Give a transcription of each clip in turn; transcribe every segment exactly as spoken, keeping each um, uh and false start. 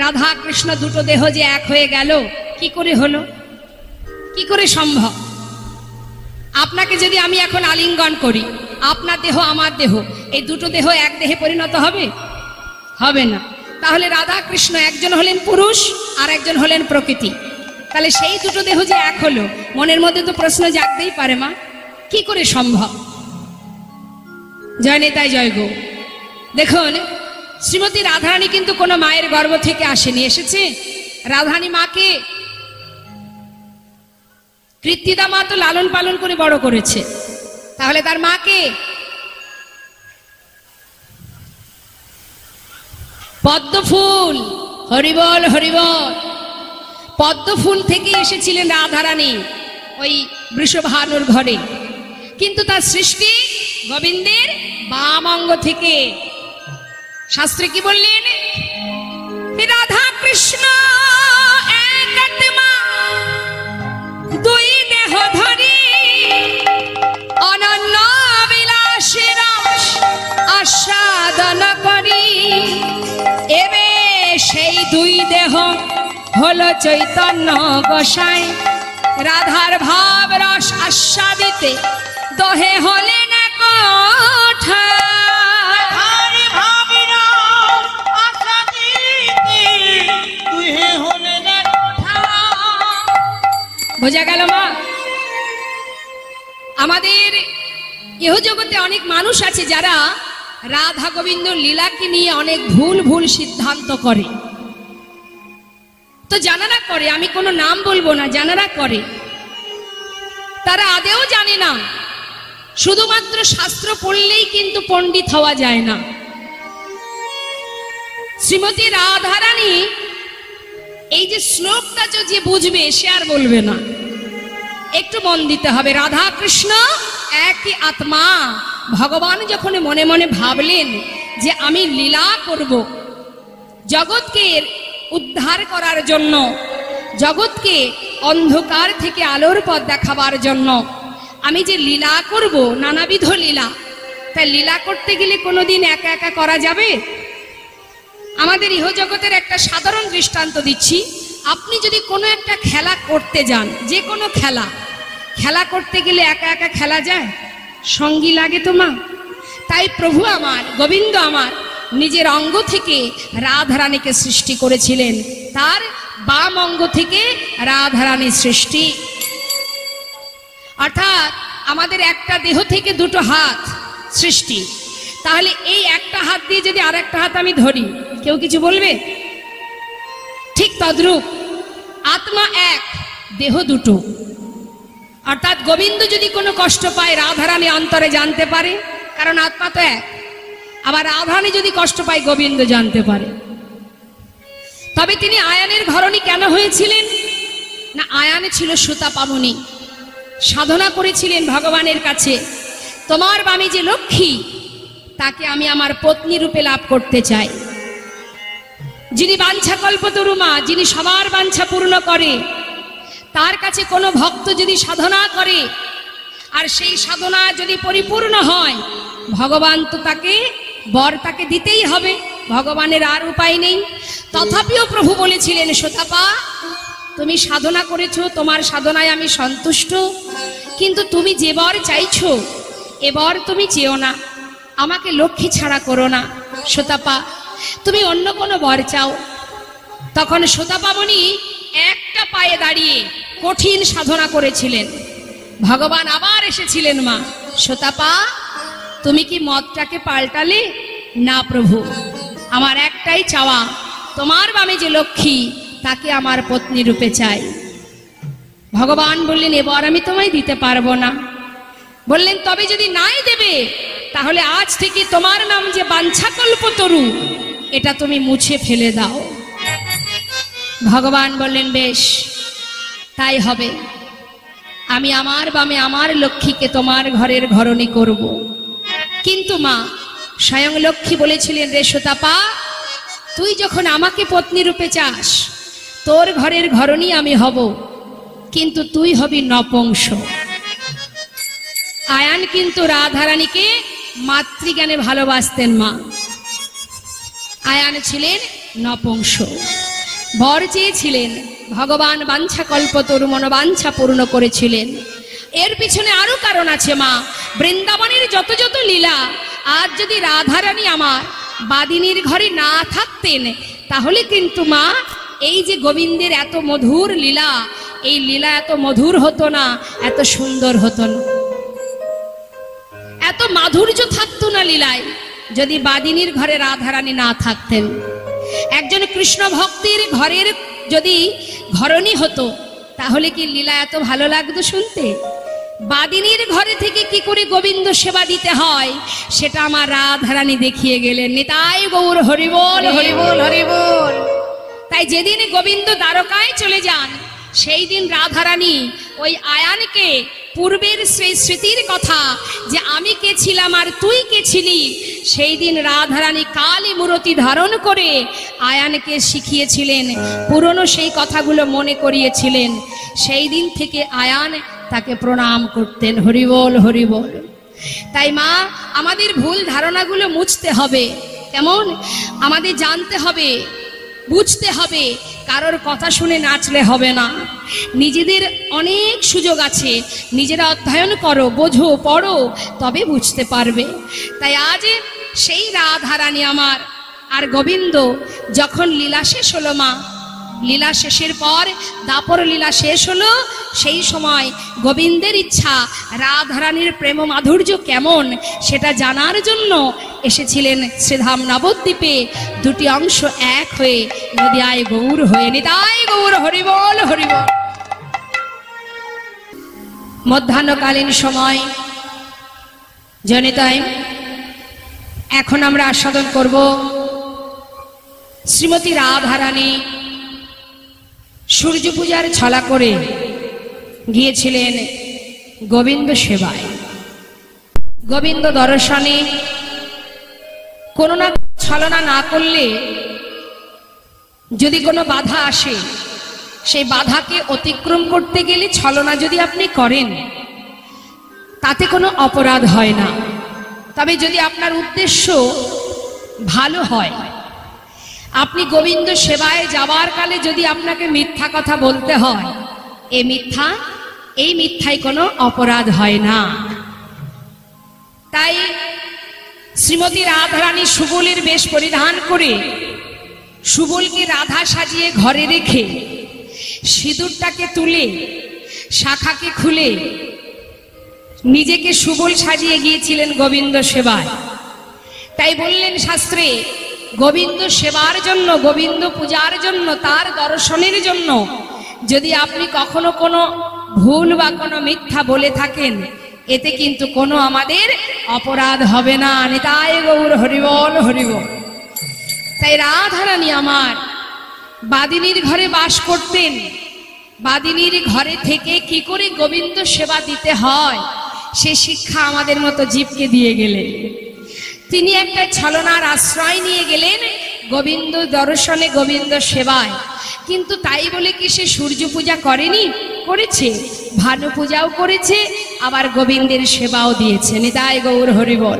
রাধা কৃষ্ণ দুটো দেহ যে এক হয়ে গেল, কি করে হলো, কি করে সম্ভব? আপনাকে যদি আমি এখন আলিঙ্গন করি, আপনার দেহ আমার দেহ, এই দুটো দেহ এক দেহে পরিণত হবে? হবে না। তাহলে রাধা কৃষ্ণ একজন হলেন পুরুষ আর একজন হলেন প্রকৃতি, তাহলে সেই দুটো দেহ যে এক হলো, মনের মধ্যে তো প্রশ্ন জাগতেই পারে মা, কি করে সম্ভব? জয় নেতাই জয় গো। দেখুন, শ্রীমতী রাধারানী কিন্তু কোনো মায়ের গর্ভ থেকে আসেনি, এসেছে রাধারানী মাকে কৃত্তিদা মা তো লালন পালন করে বড় করেছে, তাহলে তার মাকে পদ্মফুল, হরিবল হরিবল, পদ্মফুল থেকে এসেছিলেন রাধারানী ওই বৃষভানুর ঘরে, কিন্তু তার সৃষ্টি গোবিন্দের বাম অঙ্গ থেকে। শাস্ত্রে কি বললেন? রাধা কৃষ্ণ এক আত্মা দুই দেহ ধরি অনন্য বিলাসী রস আস্বাদন করি, এবে সেই দুই দেহ হলো চৈতন্য গোসাই, রাধার ভাব রস আস্বাদিতে দহে হলেন বোঝা গেল মা? আমাদের ইহ জগতে অনেক মানুষ আছে যারা রাধা গোবিন্দ লীলাকে নিয়ে অনেক ভুল ভুল সিদ্ধান্ত করে। তো জানারা করে, আমি কোনো নাম বলবো না, জানারা করে, তারা আদেও জানে না। শুধুমাত্র শাস্ত্র পড়লেই কিন্তু পণ্ডিত হওয়া যায় না। শ্রীমতী রাধারানী এই যে শ্লোকটা যে বুঝবে সে আর বলবে না, একটু মন দিতে হবে। রাধা কৃষ্ণ একই আত্মা। ভগবান যখন মনে মনে ভাবলেন যে আমি লীলা করব, জগৎকে উদ্ধার করার জন্য, জগৎকে অন্ধকার থেকে আলোর পথ দেখাবার জন্য আমি যে লীলা করব, নানাবিধ লীলা, তাই লীলা করতে গেলে কোনোদিন একা একা করা যাবে? আমাদের ইহজগতের একটা সাধারণ দৃষ্টান্ত দিচ্ছি। আপনি যদি কোনো একটা খেলা করতে যান, যে কোনো খেলা, খেলা করতে গেলে একা একা খেলা যায়? সঙ্গী লাগে তো মা। তাই প্রভু আমার, গোবিন্দ আমার নিজের অঙ্গ থেকে রাধারানীকে সৃষ্টি করেছিলেন, তার বাম অঙ্গ থেকে রাধারানীর সৃষ্টি। অর্থাৎ আমাদের একটা দেহ থেকে দুটো হাত সৃষ্টি। তাহলে এই একটা হাত দিয়ে যদি আর একটা হাত আমি ধরি, কেউ কিছু বলবে? ঠিক তদ্রূপ আত্মা এক, দেহ দুটো। অর্থাৎ গোবিন্দ যদি কোনো কষ্ট পায়, রাধারানী অন্তরে জানতে পারে, কারণ আত্মা তো এক। আবার রাধারানী যদি কষ্ট পায়, গোবিন্দ জানতে পারে। তবে তিনি আয়ানের ঘরণী কেন হয়েছিলেন না? আয়ানে ছিল সুতাপামনি, সাধনা করেছিলেন ভগবানের কাছে, তোমার বামে যে লক্ষ্মী, তাকে আমি আমার পত্নী রূপে লাভ করতে চাই। যিনি বাঞ্ছা কল্পতরু মা, যিনি সবার বাঞ্ছা পূর্ণ করে, তার কাছে কোনো ভক্ত যদি সাধনা করে আর সেই সাধনা যদি পরিপূর্ণ হয়, ভগবান তো তাকে বর তাকে দিতেই হবে, ভগবানের আর উপায় নেই। তথাপিও প্রভু বলেছিলেন, সুতাপা তুমি সাধনা করেছো, তোমার সাধনায় আমি সন্তুষ্ট, কিন্তু তুমি যে বর চাইছো এ বর তুমি চেও না, আমাকে লক্ষ্মী ছাড়া করো না সুতাপা, তুমি অন্য কোনো বর চাও। তখন সুতাপামণি একটা পায়ে দাঁড়িয়ে কঠিন সাধনা করেছিলেন। ভগবান আবার এসেছিলেন, মা সুতাপা তুমি কি মতটাকে পাল্টালে? না প্রভু, আমার একটাই চাওয়া, তোমার বামে যে লক্ষ্মী তাকে আমার পত্নী রূপে চাই। ভগবান বললেন, এবার আমি তোমায় দিতে পারবো না। বললেন, তবে যদি নাই দেবে তাহলে আজ থেকে তোমার নাম যে বাঞ্ছাকল্পতরু, এটা তুমি মুছে ফেলে দাও। ভগবান বললেন, বেশ তাই হবে, আমি আমার বামে আমার লক্ষ্মীকে তোমার ঘরের ঘরণী করব। কিন্তু মা স্বয়ং লক্ষ্মী বলেছিলেন, রে সুতাপা তুই যখন আমাকে পত্নী রূপে চাস, তোর ঘরের ঘরণী আমি হব, কিন্তু তুই হবি নপুংস। আয়ান কিন্তু রাধারানীকে মাতৃজ্ঞানে ভালোবাসতেন মা, আয়ান ছিলেন নপুংস। বর চেয়েছিলেন, ভগবান বাঞ্ছা কল্পতরু মনোবাঞ্ছা পূর্ণ করেছিলেন। এর পিছনে আরো কারণ আছে মা। বৃন্দাবনের যত যত লীলা, আজ যদি রাধারানী আমার বাদিনীর ঘরে না থাকতেন, তাহলে কিন্তু মা এই যে গোবিন্দের এত মধুর লীলা, এই লীলা এত মধুর হতো না, এত সুন্দর হতো না, এত মাধুর্য থাকতো না লীলায়, যদি বাদিনীর ঘরে রাধারানী না থাকতেন। একজন কৃষ্ণ ভক্তির ঘরের যদি ঘরণী হতো, তাহলে কি লীলা এত ভালো লাগতো শুনতে? বাদিনীর ঘরে থেকে কি করে গোবিন্দ সেবা দিতে হয়, সেটা আমার রাধারানী দেখিয়ে গেলেন। নিতাই গৌর হরিবোল হরিবোল হরিবোল। তাই যেদিন গোবিন্দ দ্বারকায় চলে যান, সেই দিন রাধারানী ওই আয়ানকে পূর্বের সেই স্মৃতির কথা, যে আমি কে ছিলাম আর তুই কে ছিলি, সেই দিন রাধারানী কালী মূরতি ধারণ করে আয়ানকে শিখিয়েছিলেন, পুরনো সেই কথাগুলো মনে করিয়েছিলেন। সেই দিন থেকে আয়ান তাকে প্রণাম করতেন। হরিবোল হরিবোল। তাই মা, আমাদের ভুল ধারণাগুলো মুছতে হবে। কেমন? আমাদের জানতে হবে, বুঝতে হবে, কারোর কথা শুনে নাচলে হবে না। নিজেদের অনেক সুযোগ আছে, নিজেরা অধ্যয়ন করো, বোঝো, পড়ো, তবে বুঝতে পারবে। তাই আজ সেই রাধারানী আমার আর গোবিন্দ যখন লীলা শেষ হলো মা, লীলা শেষের পর দাপর লীলা শেষ হলো, সেই সময় গোবিন্দের ইচ্ছা রাধারানীর প্রেম মাধুর্য কেমন সেটা জানার জন্য এসেছিলেন শ্রীধাম নবদ্বীপে, দুটি অংশ এক হয়ে নদিয়ায় গৌর হয়ে। নিতাই গৌর হরিবোল হরিবোল। মধ্যাহ্নকালীন সময় জনিতাই, এখন আমরা আস্বাদন করব শ্রীমতী রাধারানী সূর্য পূজার ছলা করে গিয়েছিলেন গোবিন্দ সেবায়। গোবিন্দ দর্শনে কোনো না ছলনা না করলে যদি কোনো বাধা আসে, সেই বাধাকে অতিক্রম করতে গেলে ছলনা যদি আপনি করেন, তাতে কোনো অপরাধ হয় না। তবে যদি আপনার উদ্দেশ্য ভালো হয়, আপনি গোবিন্দ সেবায় যাবার কালে যদি আপনাকে মিথ্যা কথা বলতে হয়, এই মিথ্যা এই মিথ্যায় কোনো অপরাধ হয় না। তাই শ্রীমতী রাধারানী সুবলের বেশ পরিধান করে, সুবলকে রাধা সাজিয়ে ঘরে রেখে, সিঁদুরটাকে তুলে, শাখাকে খুলে নিজেকে সুবল সাজিয়ে গিয়েছিলেন গোবিন্দ সেবায়। তাই বললেন শাস্ত্রে, গোবিন্দ সেবার জন্য, গোবিন্দ পূজার জন্য, তার দর্শনের জন্য যদি আপনি কখনো কোনো ভুল বা কোনো মিথ্যা বলে থাকেন, এতে কিন্তু কোনো আমাদের অপরাধ হবে না। নিতাই গৌর হরিবোল হরিবোল। তাই রাধারানী আমার বাদিনীর ঘরে বাস করতেন। বাদিনীর ঘরে থেকে কি করে গোবিন্দ সেবা দিতে হয়, সে শিক্ষা আমাদের মতো জীবকে দিয়ে গেলেন। তিনি একটা ছলনার আশ্রয় নিয়ে গেলেন গোবিন্দ দর্শনে, গোবিন্দ সেবায়। কিন্তু তাই বলে কি সে সূর্য পূজা করেনি? করেছে, ভানু পূজাও করেছে, আবার গোবিন্দের সেবাও দিয়েছে। নিতাই গৌর হরিবোল।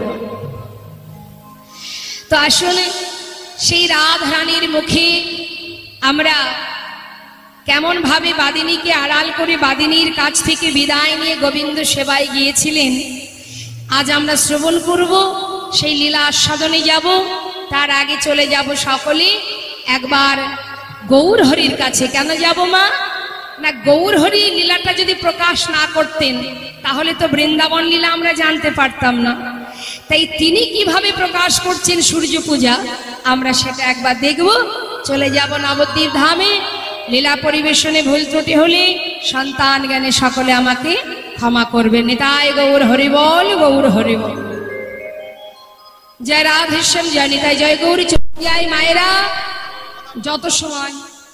তো আসলে সেই রাধারানীর মুখে আমরা কেমন ভাবে বাদিনীকে আড়াল করে বাদিনীর কাছ থেকে বিদায় নিয়ে গোবিন্দ সেবায় গিয়েছিলেন, আজ আমরা শ্রবণ করব, সেই লীলা আস্বাদনে যাব। তার আগে চলে যাব সকলে একবার গৌর হরির কাছে। কেন যাব মা? না, গৌর হরি লীলাটা যদি প্রকাশ না করতেন, তাহলে তো বৃন্দাবন লীলা আমরা জানতে পারতাম না। তাই তিনি কিভাবে প্রকাশ করছেন সূর্য পূজা, আমরা সেটা একবার দেখব। চলে যাব নবদ্বীপ ধামে। লীলা পরিবেশনে ভুল ত্রুটি হলে সন্তান জ্ঞানে সকলে আমাকে ক্ষমা করবেন। নিতাই গৌর হরিবোল গৌর হরিবোল। জয় রাধেশ্যাম, জয় নিতাই, জয় গৌরী। জয় মায়েরা, যত সময়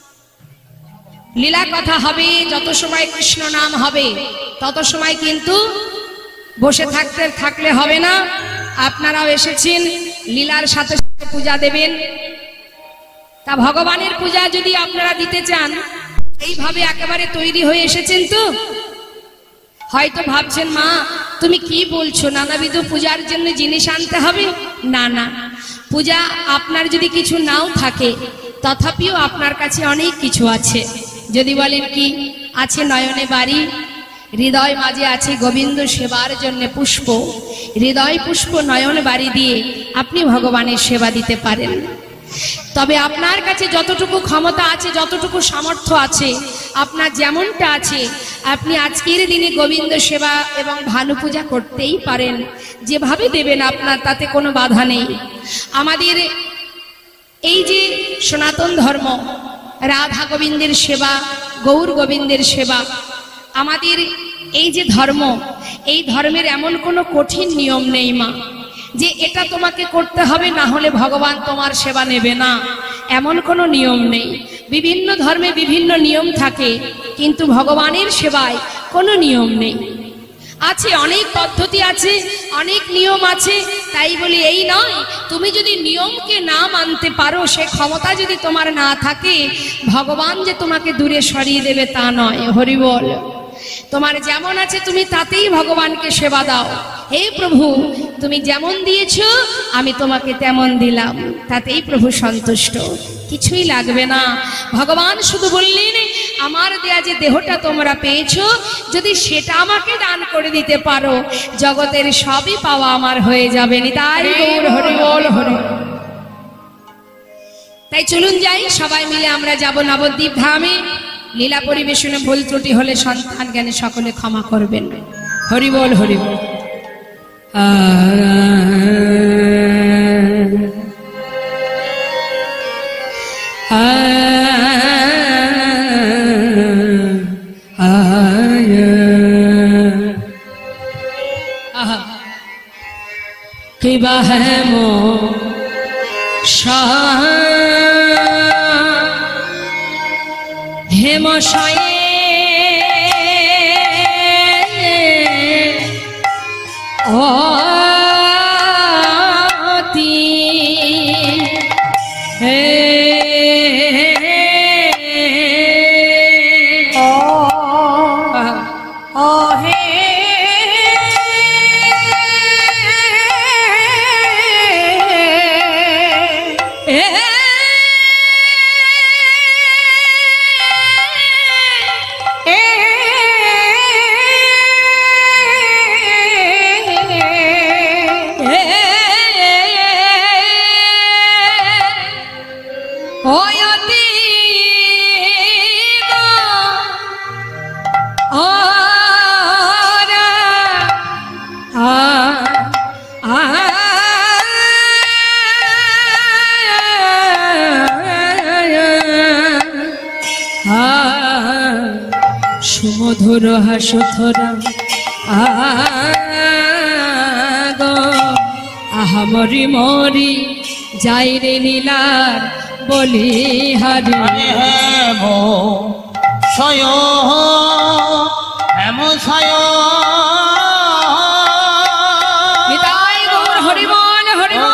লীলা কথা হবে, যত সময় কৃষ্ণ নাম হবে, তত সময় কিন্তু বসে থাকতে থাকলে হবে না। আপনারাও এসেছেন লীলার সাথে সাথে পূজা দেবেন। তা ভগবানের পূজা যদি আপনারা দিতে চান, এইভাবে একেবারে তৈরি হয়ে এসেছেন তো? হয়তো ভাবছেন, মা তুমি কি বলছো, নানাবিধ পূজার জন্য জিনিস আনতে হবে? না না, পূজা আপনার যদি কিছু নাও থাকে, তথাপিও আপনার কাছে অনেক কিছু আছে। যদি বলেন কি আছে, নয়নে বাড়ি, হৃদয় মাঝে আছে গোবিন্দ সেবার জন্য পুষ্প। হৃদয় পুষ্প নয়ন বাড়ি দিয়ে আপনি ভগবানের সেবা দিতে পারেন। তবে আপনার কাছে যতটুকু ক্ষমতা আছে, যতটুকু সামর্থ্য আছে, আপনার যেমনটা আছে, আপনি আজকের দিনে গোবিন্দ সেবা এবং ভানু পূজা করতেই পারেন। যেভাবে দেবেন আপনার তাতে কোনো বাধা নেই। আমাদের এই যে সনাতন ধর্ম, রাধা গোবিন্দের সেবা, গৌর গোবিন্দের সেবা, আমাদের এই যে ধর্ম, এই ধর্মের এমন কোনো কঠিন নিয়ম নেই মা যে এটা তোমাকে করতে হবে, না হলে ভগবান তোমার সেবা নেবে না, এমন কোনো নিয়ম নেই। বিভিন্ন ধর্মে বিভিন্ন নিয়ম থাকে, কিন্তু ভগবানের সেবায় কোনো নিয়ম নেই। আছে অনেক পদ্ধতি আছে, অনেক নিয়ম আছে, তাই বলি এই নয় তুমি যদি নিয়মকে না মানতে পারো, সে ক্ষমতা যদি তোমার না থাকে, ভগবান যে তোমাকে দূরে সরিয়ে দেবে তা নয়। হরি বল। তোমার যেমন আছে তুমি তাতেই ভগবানকে সেবা দাও। হে প্রভু, তুমি যেমন দিয়েছো আমি তোমাকে তেমন দিলাম, তাতেই প্রভু সন্তুষ্ট, কিছুই লাগবে না। ভগবান শুধু বললেন আমার দেয়া যে দেহটা তোমরা পেয়েছো, যদি সেটা আমাকে দান করে দিতে পারো, জগতের সবই পাওয়া আমার হয়ে যাবে। তাই গৌর হরি বল হরি। তাই চলুন যাই, সবাই মিলে আমরা যাব নবদ্বীপ ধামে। লীলা পরিবেশনে ভুল ত্রুটি হলে সন্তান জ্ঞানে সকলে ক্ষমা করবেন। হরি বল হরি বল। কিবা হেম হেমশয়ে অতি হে ও হে সুমধুর হাসুথরা আগ আহা মরি মরি যাই রে লীলার বলি হারি হেম সয় হেম সয় নিতাই গৌর হরি বল হরি বল।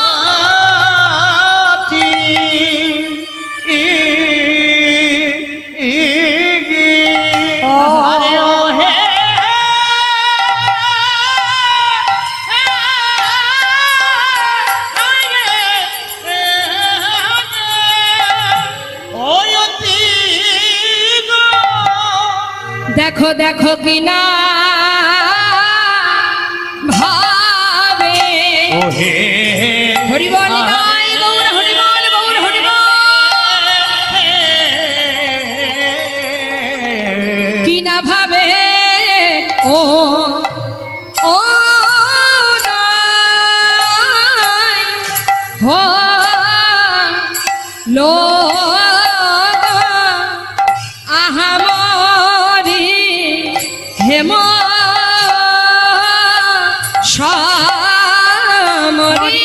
দেখো দেখো কিনা ভাবে হরি বল নিতাই গৌর হরি বল গৌর হরি বল। কিনা ভাবে ও ও হো লো হেম সামরি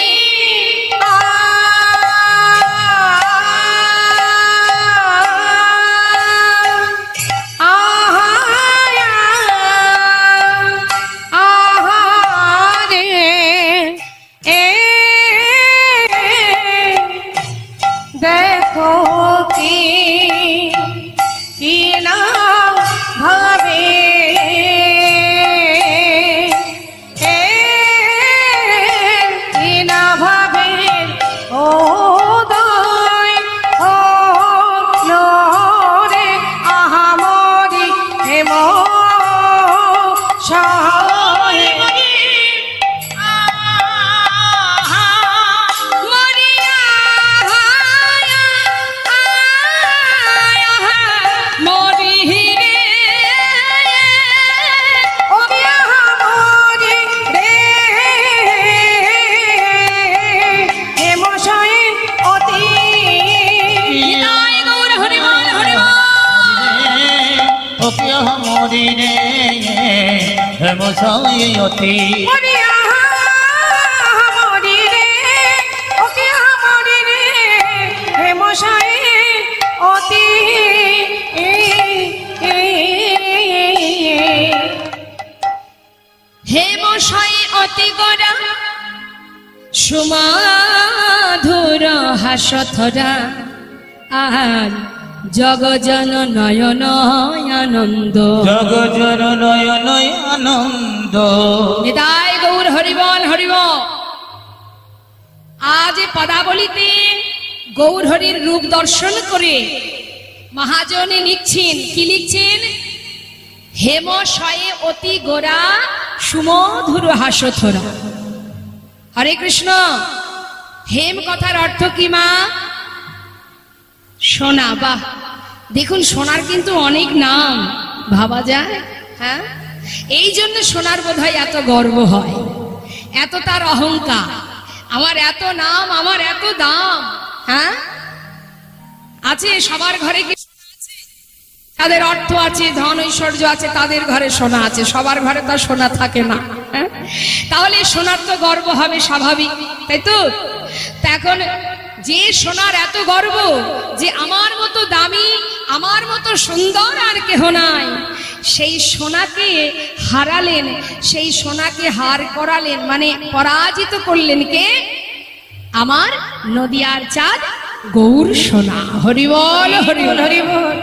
হেমশাই অতি ওরে আহা মরি রে ওকে মরি রে হেমশাই অতি হেমশাই অতি গোরা সুমধুর হাসথরা আর জগজন নয়ন আনন্দ জগজন নয়ন আনন্দ নিতাই গৌর হরিবল হরিবল। আজ পদাবলিতে গৌর হরির রূপ দর্শন করে মহাজনে লিখছেন, কি লিখছেন? হেমশয়ে অতি গোরা সুমধুর হাসথরা। হরে কৃষ্ণ। হেম কথার অর্থ কি মা? সোনা। বাহ, দেখুন সোনার কিন্তু অনেক নাম ভাবা যায়। হ্যাঁ, এই জন্য সোনার বোধহয় এত গর্ব হয়, এত তার অহংকার, আমার এত নাম, আমার এত দাম। হ্যাঁ, আছে সবার ঘরে কি? তাদের অর্থ আছে, ধন ঐশ্বর্য আছে, তাদের ঘরে সোনা আছে, সবার ঘরে তো সোনা থাকে না। হ্যাঁ, তাহলে সোনার তো গর্ব হবে স্বাভাবিক, তাই তো? এখন যে সোনার এত গর্ব যে আমার মতো দামি, আমার মতো সুন্দর আর কেহ নাই, সেই সোনাকে হারালেন, সেই সোনাকে হার করালেন, মানে পরাজিত করলেন কে? আমার নদিয়ার চাঁদ গৌর সোনা। হরিবল হরিবল হরিবল।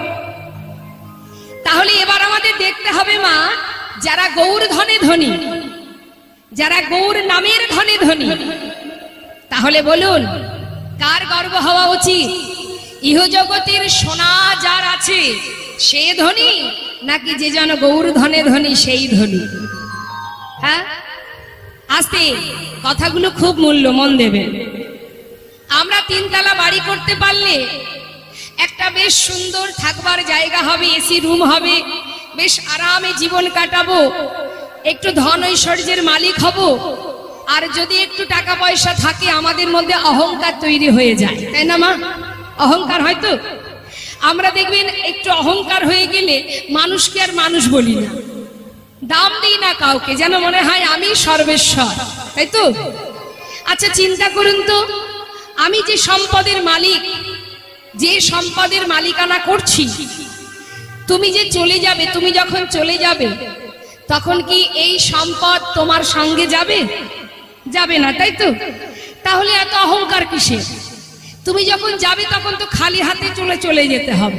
তাহলে এবার আমাদের দেখতে হবে মা, যারা গৌর ধনে ধনী, যারা গৌর নামের ধনে ধনী, তাহলে বলুন কার গর্ব হওয়া উচিত? ইহ জগতের সোনা যার আছে সে ধনী, নাকি যে যেন গৌর ধনে ধনী সেই ধনী? হ্যাঁ, আস্তে কথাগুলো খুব মূল্য, মন দেবেন। আমরা তিনতলা বাড়ি করতে পারলে একটা বেশ সুন্দর থাকবার জায়গা হবে, এসি রুম হবে, বেশ আরামে জীবন কাটাবো, একটু ধন ঐশ্বর্যের মালিক হব। আর যদি একটু টাকা পয়সা থাকে আমাদের মধ্যে অহংকার তৈরি হয়ে যায়, তাই না মা? অহংকার হয়তো আমরা দেখবেন একটু অহংকার হয়ে গেলে মানুষকে আর মানুষ বলি না, দাম দিই না কাউকে, যেন মনে হয় আমি সর্বেশ্বর, তাই তো? আচ্ছা চিন্তা করুন তো, আমি যে সম্পদের মালিক, যে সম্পদের মালিকানা করছি, তুমি যে চলে যাবে, তুমি যখন চলে যাবে তখন কি এই সম্পদ তোমার সঙ্গে যাবে? যাবে না, তাই তো? তাহলে এত অহংকার কিসের? তুমি যখন যাবে তখন তো খালি হাতে চলে চলে যেতে হবে,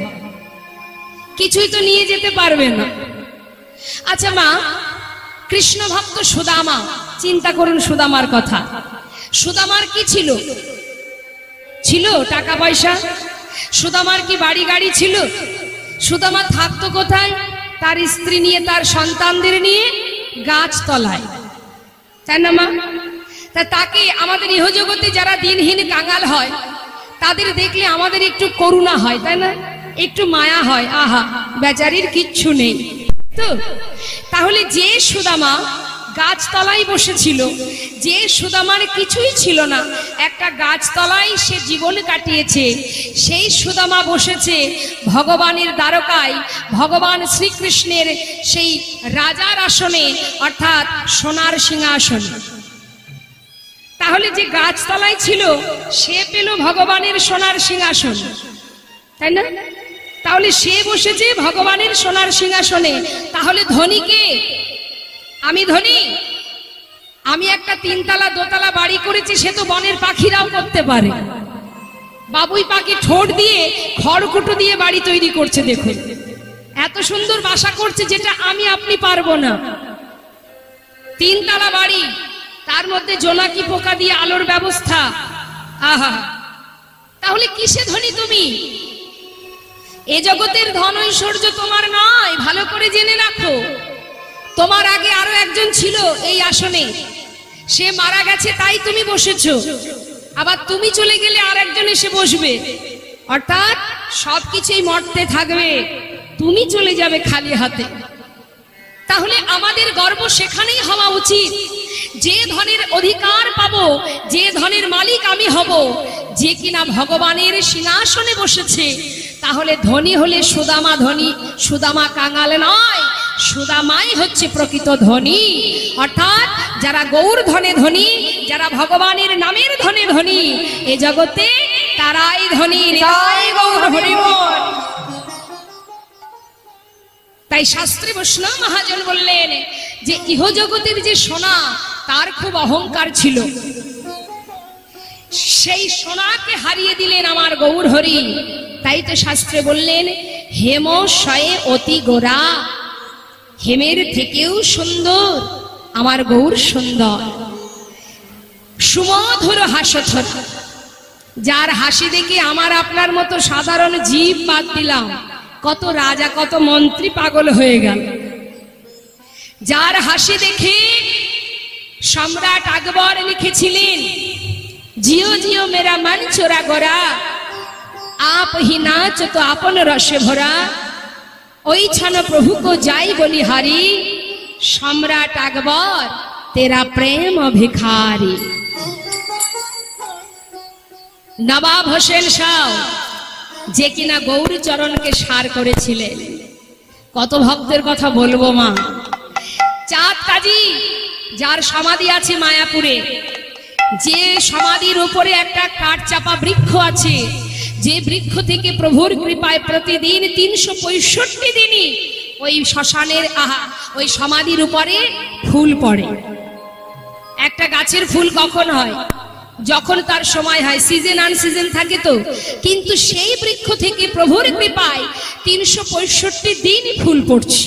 কিছুই তো নিয়ে যেতে পারবে না। আচ্ছা মা, কৃষ্ণ ভক্ত সুদামা, চিন্তা করুন সুদামার কথা। সুদামার কি ছিল? ছিল টাকা পয়সা? সুদামার কি বাড়ি গাড়ি ছিল? সুদামা থাকতো কোথায়? তার স্ত্রী নিয়ে, তার সন্তানদের নিয়ে গাছ তলায়, তাই না মা? তা তাকে আমাদের ইহজগতে যারা দিনহীন কাঙাল হয় তাদের দেখলে আমাদের একটু করুণা হয়, তাই না? একটু মায়া হয়, আহা বেচারির কিচ্ছু নেই তো। তাহলে যে সুদামা গাছতলায় বসেছিল, যে সুদামার কিছুই ছিল না, একটা গাছতলায় সে জীবন কাটিয়েছে, সেই সুদামা বসেছে ভগবানের দ্বারকায়, ভগবান শ্রীকৃষ্ণের সেই রাজার আসনে, অর্থাৎ সোনার সিংহাসনে। তাহলে যে গাছতলায় ছিল সে পেল ভগবানের সোনার সিংহাসন, তাই না? তাহলে সে বসেছে ভগবানের সোনার সিংহাসনে। তাহলে ধনী কে? আমি ধনী? আমি একটা তিনতলা দোতলা বাড়ি করেছি, সে তো বনের পাখিরাও করতে পারে। বাবুই পাখি ঠোঁট দিয়ে খড়কুটো দিয়ে বাড়ি তৈরি করছে, দেখুন এত সুন্দর বাসা করছে, যেটা আমি আপনি পারবো না। তিনতলা বাড়ি, তার মধ্যে জোনাকি পোকা দিয়ে আলোর ব্যবস্থা, আহা! তাহলে কিসে ধনী তুমি? এ জগতের ধন ঐশ্বর্য তোমার নয়, ভালো করে জেনে রাখো। তোমার আগে আরো একজন ছিল এই আসনে, সে মারা গেছে তাই তুমি বসেছো, আবার তুমি চলে গেলে আর একজন এসে বসবে, অর্থাৎ সবকিছুই মর্তে থাকবে, তুমি চলে যাবে খালি হাতে। তাহলে আমাদের গর্ব সেখানেই হওয়া উচিত, যে ধনের অধিকার পাবো, যে ধনের মালিক আমি হব, যে কিনা ভগবানের সিংহাসনে বসেছে। তাহলে ধনী হলে সুদামা ধনী, সুদামা কাঙাল নয়, সুদামাই হচ্ছে প্রকৃত ধনী। অর্থাৎ যারা গৌর ধনে ধনী, যারা ভগবানের নামের ধনে ধনী, এ জগতে তারাই ধনী। তাই শাস্ত্রী বৈষ্ণব মহাজন বললেন যে ইহজগতের যে সোনা তার খুব অহংকার ছিল, সেই সোনাকে হারিয়ে দিলেন আমার গৌর হরি। তাই তো শাস্ত্রে বললেন হেম শয়ে অতি গোরা, হেমের থেকেও সুন্দর আমার গৌর সুন্দর। সুমধুর হাসথর, যার হাসি দেখে আমার আপনার মতো সাধারণ জীব বাদ দিলাম, কত রাজা কত মন্ত্রী পাগল হয়ে গেল। যার হাসি দেখে সম্রাট আকবর লিখেছিলেন জিও জিও মেরা মন চোরা গোরা, आप ही नाच तो आपन रस भरा, ওই ছান প্রভু কো যাই বলিহারি, সম্রাট আকবর তেরা প্রেম ভিখারি। নবাব হোসেন শাহ যে কিনা গৌরচরণকে সার করেছিলেন, কত ভক্তের কথা বলবো মা। চাঁদ কাজী যার সমাধি আছে মায়াপুরে, যে সমাধির উপরে একটা কাঠচাপা বৃক্ষ আছে, যে বৃক্ষ থেকে প্রভুর কৃপায় প্রতিদিন তিনশো পঁয়ষট্টি দিনই ওই শ্মশানের আহা ওই সমাধির উপরে ফুল পড়ে। একটা গাছের ফুল কখন হয়? যখন তার সময় হয়, সিজন আন সিজন থাকে তো। কিন্তু সেই বৃক্ষ থেকে প্রভুর কৃপায় তিনশো পঁয়ষট্টি দিনই ফুল পড়ছে।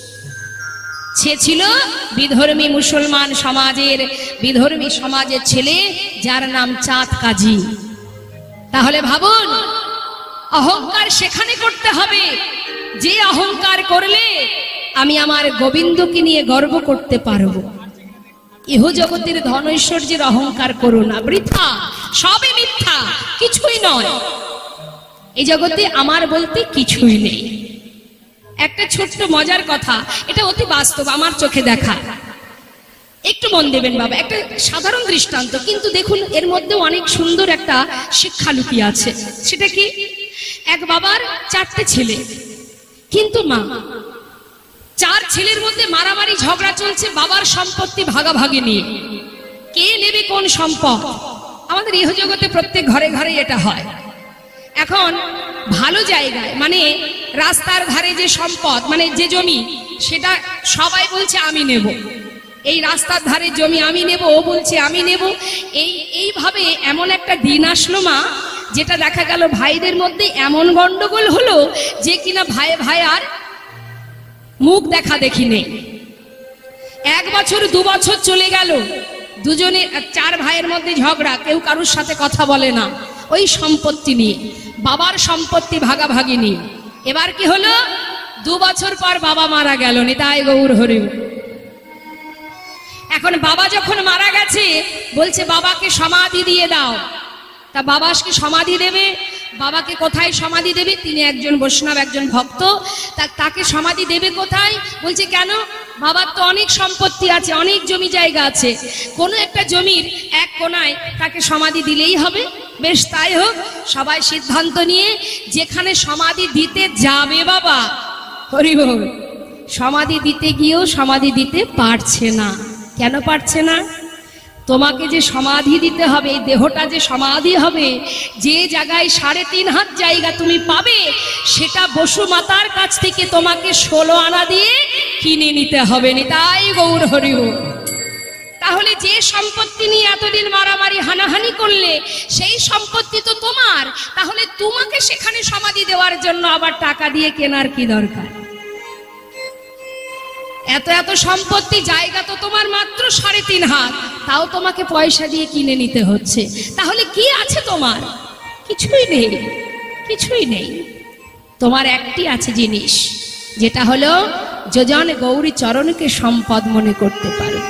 সে ছিল বিধর্মী মুসলমান সমাজের, বিধর্মী সমাজের ছেলে, যার নাম চাঁদ কাজী। তাহলে ভাবুন, অহংকার সেখানে করতে হবে যে অহংকার করলে আমি আমার গোবিন্দকে নিয়ে গর্ব করতে পারবো। ইহ জগতের ধন ঐশ্বর্যের অহংকার করো না, বৃথা, সবই মিথ্যা, কিছুই নয়। এই জগতে আমার বলতে কিছুই নেই। একটা ছোট্ট মজার কথা, এটা অতি বাস্তব, আমার চোখে দেখা। একটু মন দেবেন বাবা, একটা সাধারণ দৃষ্টান্ত, কিন্তু দেখুন এর মধ্যে অনেক সুন্দর একটা শিক্ষা লুকিয়ে আছে। সেটা কি? এক বাবার চারটে ছেলে, কিন্তু মা, চার ছেলের মধ্যে মারামারি ঝগড়া চলছে বাবার সম্পত্তি ভাগাভাগি নিয়ে, কে নেবে কোন সম্পদ। আমাদের ইহ জগতে প্রত্যেক ঘরে ঘরে এটা হয়। এখন ভালো জায়গায়, মানে রাস্তার ধারে যে সম্পদ, মানে যে জমি, সেটা সবাই বলছে আমি নেব। এই রাস্তার ধারে জমি আমি নেব, ও বলছে আমি নেব। এই এইভাবে এমন একটা দিন আসলো মা, যেটা দেখা গেল ভাইদের মধ্যে এমন গন্ডগোল হলো যে কিনা ভাই ভাই আর মুখ দেখা দেখি নেই। এক বছর দু বছর চলে গেল, দুজনে চার ভাইয়ের মধ্যে ঝগড়া, কেউ কারোর সাথে কথা বলে না ওই সম্পত্তি নিয়ে, বাবার সম্পত্তি ভাগাভাগি নিয়ে। এবার কি হলো? দু বছর পর বাবা মারা গেল, নিতাই গৌর হরি। এখন বাবা যখন মারা গেছে, বলছে বাবাকে সমাধি দিয়ে দাও। তা বাবাকে সমাধি দেবে, বাবাকে কোথায় সমাধি দেবে? তিনি একজন বৈষ্ণব, একজন ভক্ত, তা তাকে সমাধি দেবে কোথায়? বলছে কেন? বাবার তো অনেক সম্পত্তি আছে, অনেক জমি জায়গা আছে, কোনো একটা জমির এক কোনায় তাকে সমাধি দিলেই হবে। বেশ, তাই হোক। সবাই সিদ্ধান্ত নিয়ে যেখানে সমাধি দিতে যাবে বাবা, হরি বল, সমাধি দিতে গিয়েও সমাধি দিতে পারছে না। কেন পারছে না? তোমাকে যে সমাধি দিতে হবে, এই দেহটা যে সমাধি হবে, যে জায়গায় সাড়ে তিন হাত জায়গা তুমি পাবে, সেটা বসু মাতার কাছ থেকে তোমাকে ষোলো আনা দিয়ে কিনে নিতে হবে। নিতাই গৌর হরি বল। তাহলে যে সম্পত্তি নিয়ে এতদিন মারামারি হানাহানি করলে, সেই সম্পত্তি তো তোমার, তাহলে তোমাকে সেখানে সমাধি দেওয়ার জন্য আবার টাকা দিয়ে কেনার কি দরকার? এত এত সম্পত্তি, জায়গা তো তোমার মাত্র সাড়ে তিন হাত, তাও তোমাকে পয়সা দিয়ে কিনে নিতে হচ্ছে। তাহলে কি আছে তোমার? কিছুই নেই, কিছুই নেই। তোমার একটি আছে জিনিস, যেটা হলো যোজন গৌরী চরণকে সম্পদ মনে করতে পারবে,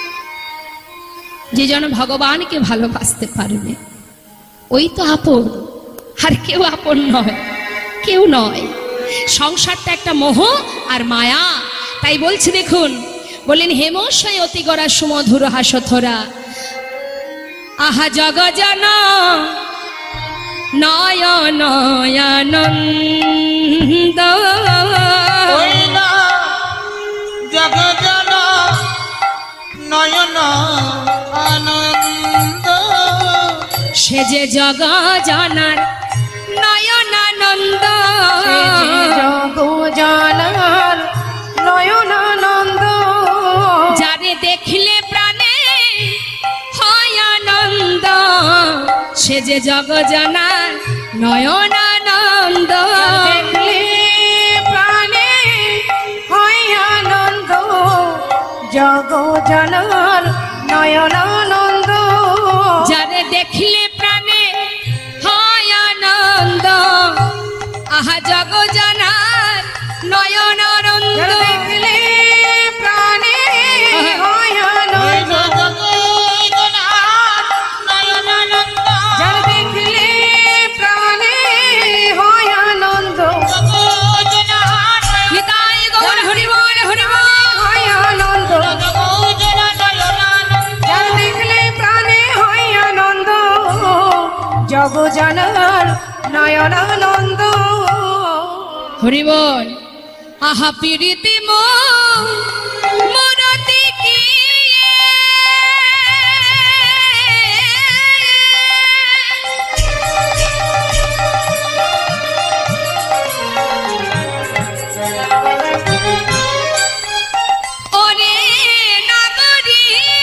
যে জন ভগবানকে ভালোবাসতে পারবে, ওই তো আপন। আর কেউ আপন নয়, কেউ নয়। সংসারটা একটা মোহ আর মায়া। তাই বলছি, দেখুন, বললেন হেমশয় অতি গড়া সুমধুর হাসথরা, আহা জগজন নয়নয়ানন্দ যে জগ জানার নয়নানন্দ জগ জানার নয়নানন্দ যারে দেখলে প্রাণে হয় আনন্দ সে যে জগ জানার নয়নানন্দ দেখলে প্রাণে হয় আনন্দ জগ জানার নয়নানন্দ যারে দেখলে প্রাণে হয় আনন্দ আহা জগ জানার নয়নানন্দ দেখলে প্রাণে হয় আনন্দ যার দেখলে প্রাণে হয় আনন্দ নিতাই গৌর হরি বল হরি বল হয় আনন্দ যার দেখলে প্রাণে হয় আনন্দ জগ জানার নয়নানন্দ হরি বল আহা পীড়িতি মো মরতি কি ওরে নাগরী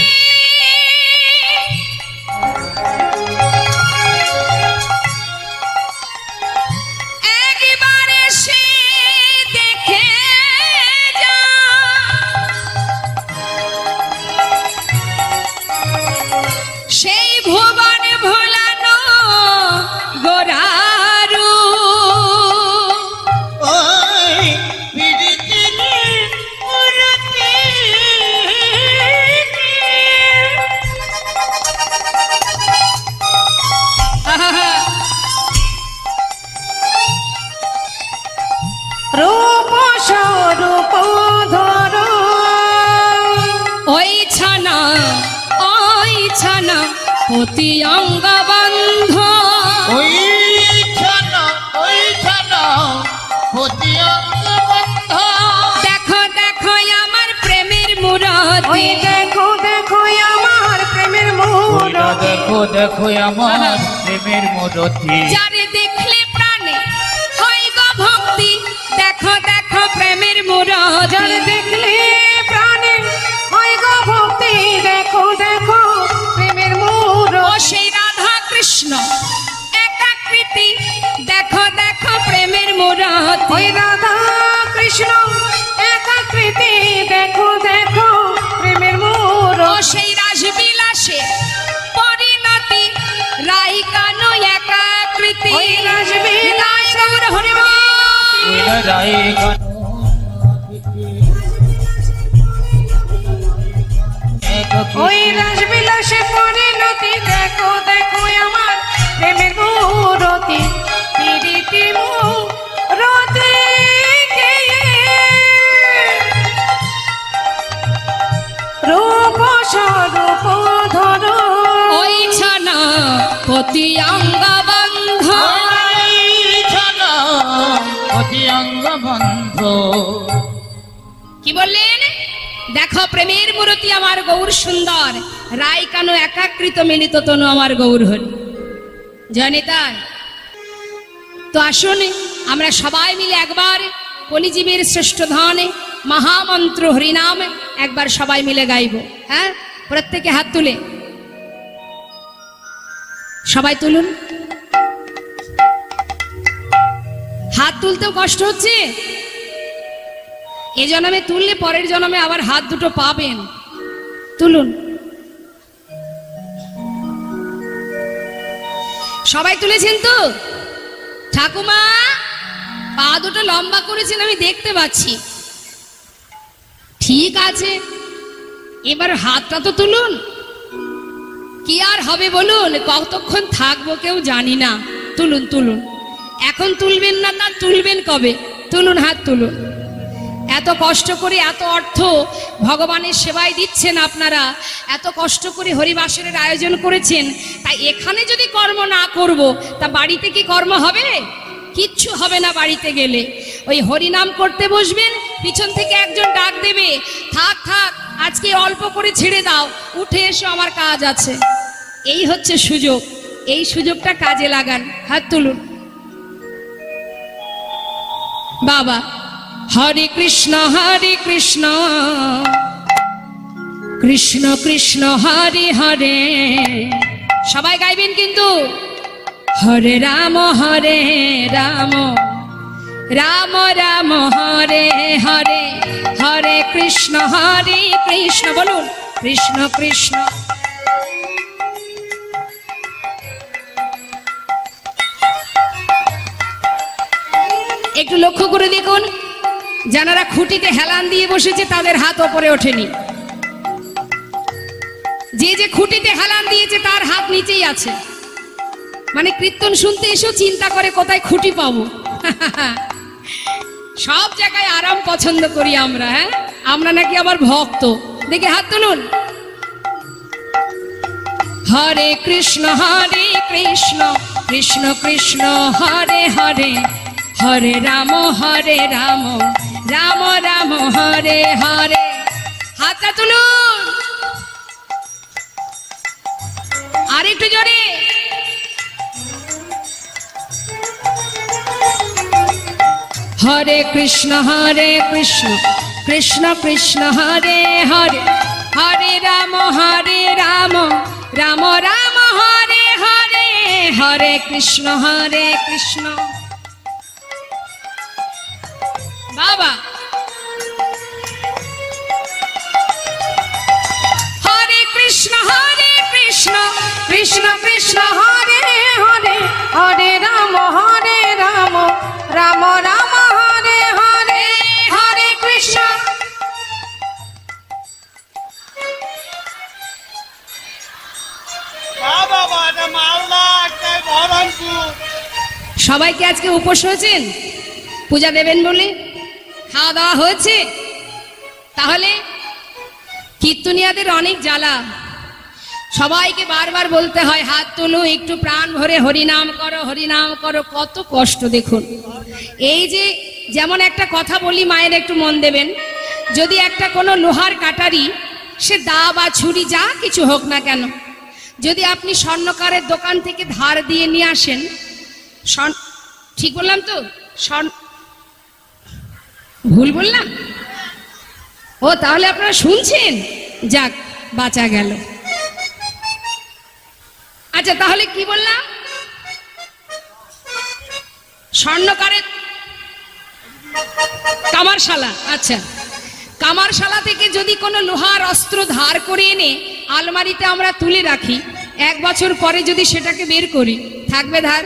একবারে সে দেখে যা সেই ভুবন ভোলানো গোরারু ওই বিরিতির মুরতি রূপ স্বরূপ ধর ওই ছানা ওই ছানা অতি অঙ্গ বন্ধ ওই ছানা ওই ছানা হতি অঙ্গ বন্ধ দেখো দেখো আমার প্রেমের ওই মূরতি দেখো দেখো আমার প্রেমের ওইটা মূরতি দেখো দেখো আমার প্রেমের মূরতি যারে দেখলে প্রাণে হয় গো ভক্তি দেখো দেখো প্রেমের মূরতি যার দেখলে প্রাণে হয় গো ভক্তি দেখো দেখো প্রেমের ও মূরতি সেই রাধা কৃষ্ণ একাকৃতি দেখো দেখো প্রেমের মূরতি ওই রাধা কৃষ্ণ একাকৃতি দেখো দেখো প্রেমের ও মূরতি সেই রাসবিলাসে পরিণতি রাই কানো একাকৃতি ওই রাসবিলাস গৌর হরি বল ওইটা রাই গান ওই রাসবিলাসে পরিণতি দেখো দেখো আমার প্রেমের মূরতি পিরিতি মূরতি কে রূপ স্বরূপ ধর ওই ছানা পতি অঙ্গ বন্ধ ওই ছানা হতি অঙ্গ বন্ধ কি বললেন দেখো প্রেমের মূরতি আমার গৌর সুন্দর রাই কানো একাকৃত মিলিত তনু আমার গৌর হরি জয়নিতাই তো আসুন আমরা সবাই মিলে একবার কলিজীবের শ্রেষ্ঠ ধনে মহামন্ত্র হরিনাম একবার সবাই মিলে গাইব হ্যাঁ প্রত্যেকে হাত তুলে সবাই তুলুন হাত তুলতেও কষ্ট হচ্ছে এ জন্মে তুললে পরের জন্মে আবার হাত দুটো পাবেন তুলুন সবাই তুলেছেন তো ঠাকুমা পা দুটো লম্বা করেছেন আমি দেখতে পাচ্ছি ঠিক আছে এবার হাতটা তো তুলুন কি আর হবে বলুন কতক্ষণ থাকবো কেউ জানি না তুলুন তুলুন এখন তুলবেন না তা তুলবেন কবে তুলুন হাত তুলুন এত কষ্ট করে এত অর্থ ভগবানের সেবায় দিচ্ছেন আপনারা এত কষ্ট করে হরিবাসরের আয়োজন করেছেন তাই এখানে যদি কর্ম না করব তা বাড়িতে কি কর্ম হবে কিচ্ছু হবে না বাড়িতে গেলে ওই হরিনাম করতে বসবেন পিছন থেকে একজন ডাক দেবে থাক থাক আজকে অল্প করে ছেড়ে দাও উঠে এসো আমার কাজ আছে এই হচ্ছে সুযোগ এই সুযোগটা কাজে লাগান। হাত তুলুন বাবা। হরে কৃষ্ণ হরে কৃষ্ণ কৃষ্ণ কৃষ্ণ হরে হরে, সবাই গাইবেন কিন্তু। হরে রাম হরে রাম রাম রাম হরে হরে, হরে কৃষ্ণ হরে কৃষ্ণ, বলুন কৃষ্ণ কৃষ্ণ। একটু লক্ষ্য করে দেখুন, যারা খুঁটিতে হেলান দিয়ে বসেছে তাদের হাত ওপরে ওঠেনি, যে যে খুঁটিতে হেলান দিয়েছে তার হাত নিচেই আছে। মানে কীর্তন শুনতে এসেও চিন্তা করে কোথায় খুঁটি পাবো। সব জায়গায় আরাম পছন্দ করি আমরা। হ্যাঁ, আমরা নাকি আবার ভক্ত। দেখে হাত তুলুন। হরে কৃষ্ণ হরে কৃষ্ণ কৃষ্ণ কৃষ্ণ হরে হরে, হরে রাম হরে রাম রাম রাম হরে হরে। হাতটা তুলুন আর একটু জোরে। হরে কৃষ্ণ হরে কৃষ্ণ কৃষ্ণ কৃষ্ণ হরে হরে, হরে রাম হরে রাম রাম রাম হরে হরে, হরে কৃষ্ণ হরে কৃষ্ণ। বাবা হরে কৃষ্ণ হরে কৃষ্ণ কৃষ্ণ কৃষ্ণ হরে হরে, হরে রাম হরে রাম রাম রাম হরে হরে, হরে কৃষ্ণ। সবাইকে আজকে উপোস হয়েছেন পূজা দেবেন বলে? খাওয়া দাওয়া হয়েছে? তাহলে কীর্তনিয়াদের অনেক জ্বালা, সবাইকে বারবার বলতে হয় হাত তুলো, একটু প্রাণ ভরে হরিনাম করো হরিনাম করো। কত কষ্ট দেখুন। এই যে যেমন একটা কথা বলি, মায়ের একটু মন দেবেন, যদি একটা কোনো লোহার কাটারি, সে দা বা ছুরি যা কিছু হোক না কেন, যদি আপনি স্বর্ণকারের দোকান থেকে ধার দিয়ে নিয়ে আসেন, ঠিক বললাম তো? ভুল বললাম? ও তাহলে আপনারা শুনছেন, যাক বাঁচা গেল। আচ্ছা তাহলে কি বললাম? স্বর্ণকারের কামারশালা। আচ্ছা, কামারশালা থেকে যদি কোনো লোহার অস্ত্র ধার করে এনে আলমারিতে আমরা তুলে রাখি, এক বছর পরে যদি সেটাকে বের করি, থাকবে ধার?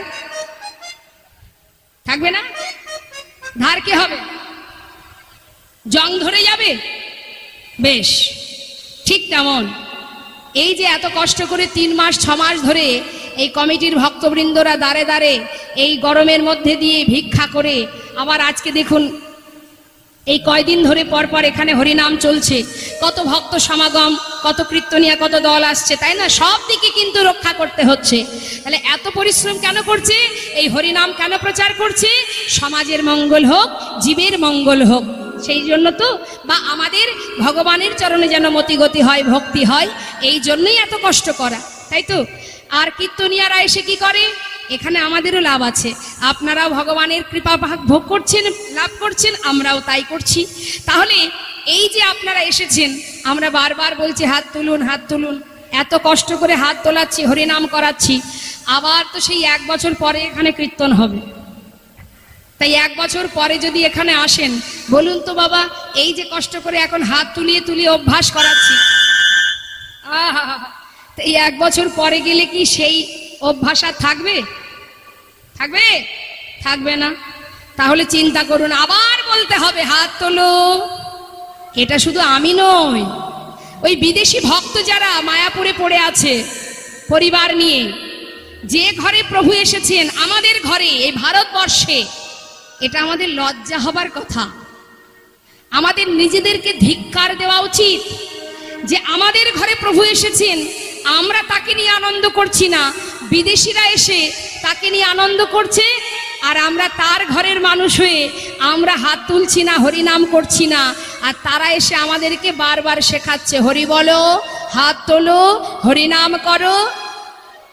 থাকবে না। ধার কি হবে? জং ধরে যাবে। বেশ ঠিক তেমন এই যে এত কষ্ট করে তিন মাস ছ মাস ধরে এই কমিটির ভক্তবৃন্দরা দাঁড়ে দাঁড়ে এই গরমের মধ্যে দিয়ে ভিক্ষা করে, আবার আজকে দেখুন এই কয়দিন ধরে পরপর এখানে হরিনাম চলছে, কত ভক্ত সমাগম, কত কীর্তনিয়া, কত দল আসছে, তাই না? সব দিকে কিন্তু রক্ষা করতে হচ্ছে। তাহলে এত পরিশ্রম কেন করছে? এই হরিনাম কেন প্রচার করছে? সমাজের মঙ্গল হোক, জীবের মঙ্গল হোক, সেই জন্য তো। বা আমাদের ভগবানের চরণে যেন মতিগতি হয়, ভক্তি হয়, এই জন্যই এত কষ্ট করা, তাই তো? আর কীর্তনিয়ারা এসে কি করে? এখানে আমাদেরও লাভ আছে, আপনারাও ভগবানের কৃপা ভোগ করছেন, লাভ করছেন, আমরাও তাই করছি। তাহলে এই যে আপনারা এসেছেন, আমরা বারবার বলছি হাত তুলুন হাত তুলুন, এত কষ্ট করে হাত তোলাচ্ছি, হরিনাম করাচ্ছি, আবার তো সেই এক বছর পরে এখানে কীর্তন হবে। তাই এক বছর পরে যদি এখানে আসেন, বলুন তো বাবা, এই যে কষ্ট করে এখন হাত তুলিয়ে তুলিয়ে অভ্যাস করাচ্ছি, আহা, এই এক বছর পরে গেলে কি সেই অভ্যাস আর থাকবে? থাকবে? থাকবে না। তাহলে চিন্তা করুন, আবার বলতে হবে হাত তোলো। এটা শুধু আমি নই, ওই বিদেশি ভক্ত যারা মায়াপুরে পড়ে আছে পরিবার নিয়ে, যে ঘরে প্রভু এসেছেন, আমাদের ঘরে, এই ভারতবর্ষে, এটা আমাদের লজ্জা হবার কথা। আমাদের নিজেদেরকে ধিক্কার দেওয়া উচিত যে আমাদের ঘরে প্রভু এসেছেন, আমরা তাকে নিয়ে আনন্দ করছি না, বিদেশিরা এসে তাকে নিয়ে আনন্দ করছে, আর আমরা তার ঘরের মানুষ হয়ে আমরা হাত তুলছি না, হরিনাম করছি না, আর তারা এসে আমাদেরকে বারবার শেখাচ্ছে হরি বলো, হাত তোলো, হরিনাম করো।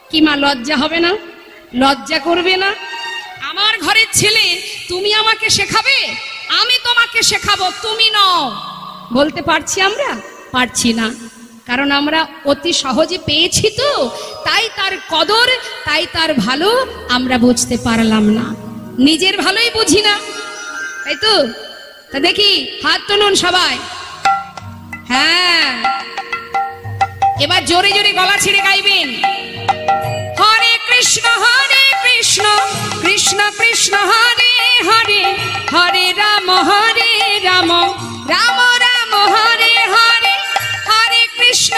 কি মা লজ্জা হবে না? লজ্জা করবে না? আমার ঘরের ছেলে, তুমি আমাকে শেখাবে, আমি তোমাকে শেখাবো, তুমি নও। বলতে পারছি আমরা? পারছি না, কারণ আমরা অতি সহজে পেয়েছি তো, তাই তার কদর, তাই তার ভালো আমরা বুঝতে পারলাম না, নিজের ভালোই বুঝি না, তাই তো? তা দেখি হাত তুলুন সবাই। হ্যাঁ, এবার জোরে জোরে গলা ছেড়ে গাইবেন। হরে কৃষ্ণ হরে কৃষ্ণ কৃষ্ণ কৃষ্ণ হরে হরে, হরে রাম হরে রাম রাম রাম হরে হরে, হরে কৃষ্ণ।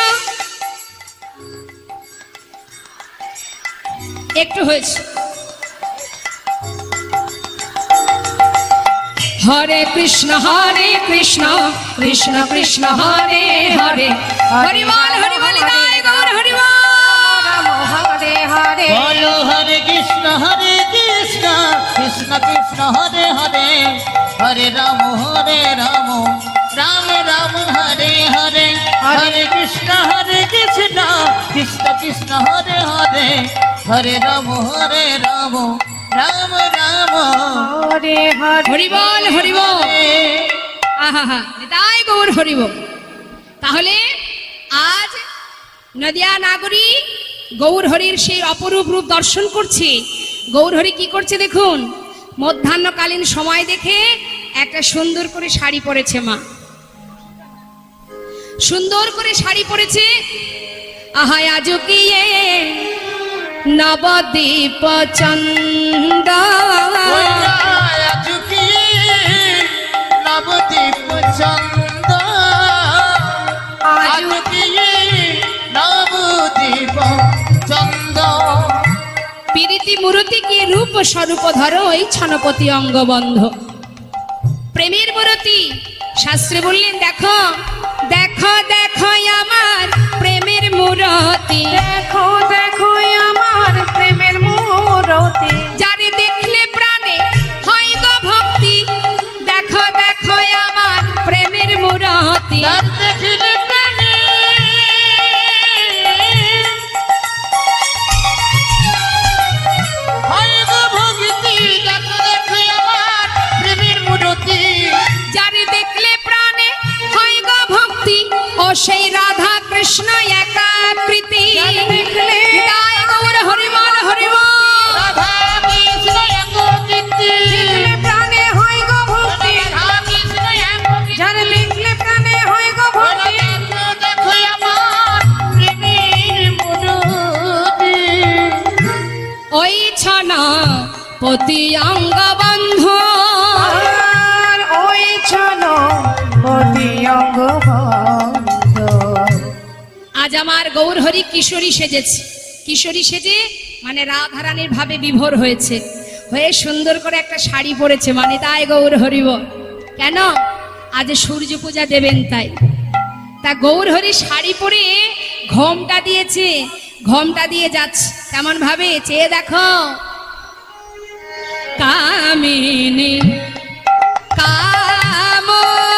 একটু হয়েছে। হরে কৃষ্ণ হরে কৃষ্ণ কৃষ্ণ কৃষ্ণ হরে হরে, হরি বল হরি বল গায় গৌর হরি বল। হরে হরে বলো হরে কৃষ্ণ হরে কৃষ্ণ কৃষ্ণ কৃষ্ণ হরে হরে, হরে রাম হরে রাম রাম রাম হরে হরে, হরে কৃষ্ণ হরে কৃষ্ণ কৃষ্ণ কৃষ্ণ হরে হরে, হরে রাম হরে রাম রাম রাম হরে হরে হরি বল হরি বল। আহা হা, তাই গৌর হরি বল। তাহলে আজ নদিয়া নাগরী গৌর হরির সেই অপরূপ রূপ দর্শন করছে। গৌর হরি কি করছে দেখুন, মধ্যাহ্নকালীন সময় দেখে একটা সুন্দর করে শাড়ি পরেছে মা, সুন্দর করে শাড়ি পরেছে। আহা আজকিয়ে নবদ্বীপ চন্দ, নবদ্বীপ চন্দ, আজকিয়ে নবদ্বীপ চন্দ। প্রীতি মূরতি কি রূপ স্বরূপ ধরো, এই ছনপতি অঙ্গবন্ধ। প্রেমের মূরতি, শাস্ত্রে বললেন দেখো দেখো দেখো আমার প্রেমের মূরতি, দেখো দেখো আমার প্রেমের মূরতি, যারে দেখলে প্রাণে হয় গো ভক্তি। দেখো দেখো আমার প্রেমের মূরতি, তার দেখিলে প্রাণে হয় গো ভক্তি। দেখো দেখো আমার প্রেমের মূরতি, যারে দেখলে প্রাণে হয় গো ভক্তি। ও সেই রাধা কৃষ্ণ একাকৃতি, দেখলে গায় গৌর হরি বল হরি বল। রাধা কৃষ্ণ এককৃতি, দেখলে প্রাণে হয় গো ভক্তি, রাধা কৃষ্ণ এককৃতি। যারে দেখলে প্রাণে হয় গো ভক্তি। দেখো দেখো আমার প্রেমের মূরতি, ওই ছনা পতি অঙ্গবন্ধ, আর ওই চলো পতি অঙ্গবন্ধ। আজ আমার গৌর হরি কিশোরী সেজেছে। কিশোরী সেজে মানে রাধারানীর ভাবে বিভোর হয়েছে, হয়ে সুন্দর করে একটা শাড়ি পরেছে, মানে তাই গৌর হরি বল। কেন? আজ সূর্য পূজা দেবেন তাই। তা গৌর হরি শাড়ি পরে ঘোমটা দিয়েছে, ঘোমটা দিয়ে যাচ্ছে কেমন ভাবে, চেয়ে দেখো। কামিনী কাম